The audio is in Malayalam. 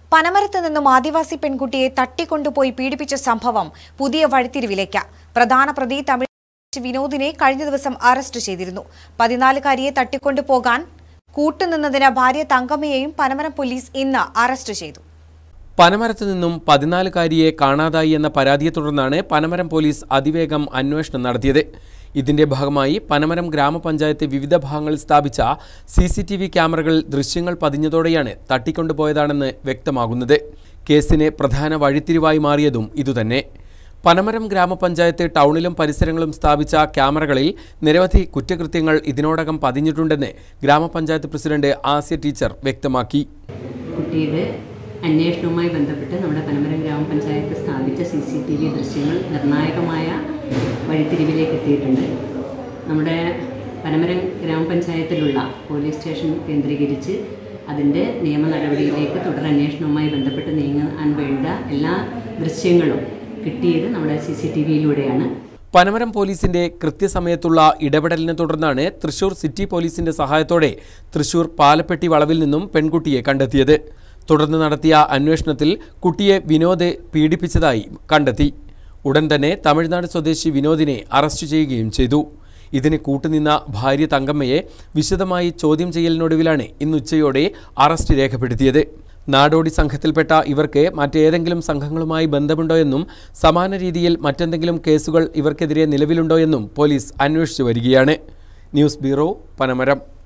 പനമരത്ത് നിന്നും ആദിവാസി പെൺകുട്ടിയെ തട്ടിക്കൊണ്ടുപോയി പീഡിപ്പിച്ച സംഭവം പുതിയ വഴിത്തിരിവിലേക്ക്. പ്രധാന പ്രതി തമിഴ് വിനോദിനെ കഴിഞ്ഞ ദിവസം അറസ്റ്റ് ചെയ്തിരുന്നു. 14-കാരിയെ തട്ടിക്കൊണ്ടുപോകാൻ കൂട്ടുനിന്നതിന് ഭാര്യ തങ്കമ്മയെയും പനമരം പോലീസ് ഇന്ന് അറസ്റ്റ് ചെയ്തു. പനമരത്ത് നിന്നും 14-കാരിയെ കാണാതായി എന്ന പരാതിയെ തുടർന്നാണ് പനമരം പോലീസ് അതിവേഗം അന്വേഷണം നടത്തിയത്. ഇതിന്റെ ഭാഗമായി പനമരം ഗ്രാമപഞ്ചായത്ത് വിവിധ ഭാഗങ്ങളിൽ സ്ഥാപിച്ച CCTV ക്യാമറകൾ ദൃശ്യങ്ങൾ പതിഞ്ഞതോടെയാണ് തട്ടിക്കൊണ്ടുപോയതാണെന്ന് വ്യക്തമാകുന്നത്. കേസിന് പ്രധാന വഴിത്തിരിവായി മാറിയതും ഇതുതന്നെ. പനമരം ഗ്രാമപഞ്ചായത്ത് ടൗണിലും പരിസരങ്ങളും സ്ഥാപിച്ച ക്യാമറകളിൽ നിരവധി കുറ്റകൃത്യങ്ങൾ ഇതിനോടകം പതിഞ്ഞിട്ടുണ്ടെന്ന് ഗ്രാമപഞ്ചായത്ത് പ്രസിഡന്റ് ആസിയ ടീച്ചർ വ്യക്തമാക്കി. അന്വേഷണവുമായി ബന്ധപ്പെട്ട് നമ്മുടെ പനമരം ഗ്രാമപഞ്ചായത്ത് സ്ഥാപിച്ച CCTV ദൃശ്യങ്ങൾ നിർണായകമായ വഴിത്തിരിവിലേക്ക് എത്തിയിട്ടുണ്ട്. നമ്മുടെ പനമരം ഗ്രാമപഞ്ചായത്തിലുള്ള പോലീസ് സ്റ്റേഷൻ കേന്ദ്രീകരിച്ച് അതിൻ്റെ നിയമ നടപടിയിലേക്ക് തുടരന്വേഷണവുമായി ബന്ധപ്പെട്ട് നീങ്ങാൻ വേണ്ട എല്ലാ ദൃശ്യങ്ങളും കിട്ടിയത് നമ്മുടെ CCTVയിലൂടെയാണ്. പനമരം പോലീസിന്റെ കൃത്യസമയത്തുള്ള ഇടപെടലിനെ തുടർന്നാണ് തൃശൂർ സിറ്റി പോലീസിന്റെ സഹായത്തോടെ തൃശൂർ പാലപ്പെട്ടി വളവിൽ നിന്നും പെൺകുട്ടിയെ കണ്ടെത്തിയത്. തുടർന്ന് നടത്തിയ അന്വേഷണത്തിൽ കുട്ടിയെ വിനോദ് പീഡിപ്പിച്ചതായി കണ്ടെത്തി. ഉടൻ തന്നെ തമിഴ്നാട് സ്വദേശി വിനോദിനെ അറസ്റ്റ് ചെയ്യുകയും ചെയ്തു. ഇതിന് കൂട്ടുനിന്ന ഭാര്യ തങ്കമ്മയെ വിശദമായി ചോദ്യം ചെയ്യലിനൊടുവിലാണ് ഇന്നുച്ചയോടെ അറസ്റ്റ് രേഖപ്പെടുത്തിയത്. നാടോടി സംഘത്തിൽപ്പെട്ട ഇവർക്ക് മറ്റേതെങ്കിലും സംഘങ്ങളുമായി ബന്ധമുണ്ടോയെന്നും സമാന രീതിയിൽ മറ്റെന്തെങ്കിലും കേസുകൾ ഇവർക്കെതിരെ നിലവിലുണ്ടോയെന്നും പോലീസ് അന്വേഷിച്ചു വരികയാണ്. News bureau, Panamaram.